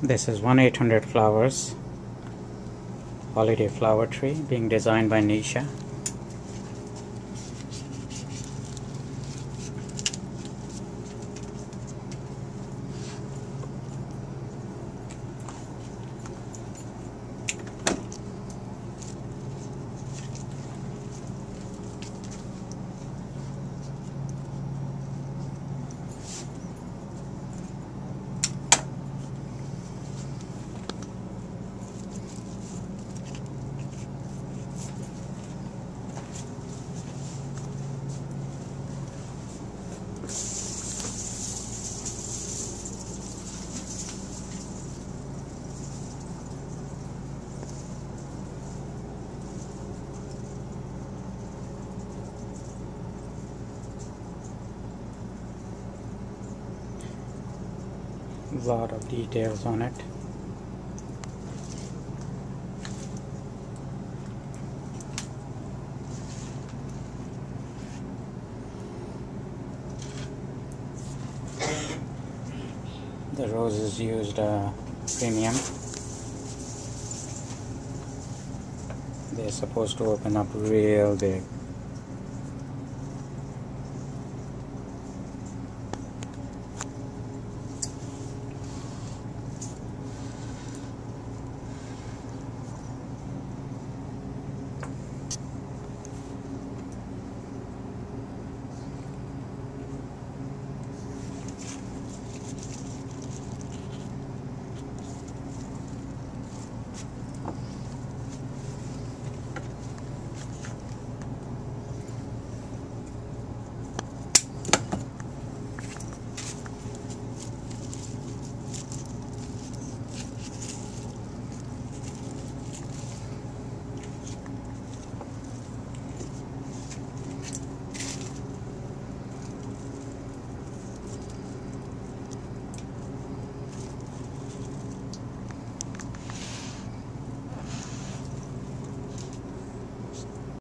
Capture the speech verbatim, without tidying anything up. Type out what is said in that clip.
This is one eight hundred flowers holiday flower tree being designed by Nisha. A lot of details on it. The roses used uh, premium. They're supposed to open up real big.